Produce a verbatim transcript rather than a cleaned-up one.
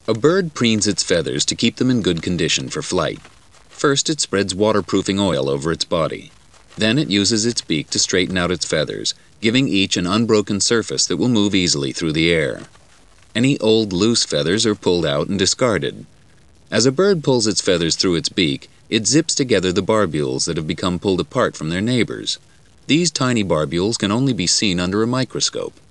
A bird preens its feathers to keep them in good condition for flight. First, it spreads waterproofing oil over its body. Then it uses its beak to straighten out its feathers, giving each an unbroken surface that will move easily through the air. Any old loose feathers are pulled out and discarded. As a bird pulls its feathers through its beak, it zips together the barbules that have become pulled apart from their neighbors. These tiny barbules can only be seen under a microscope.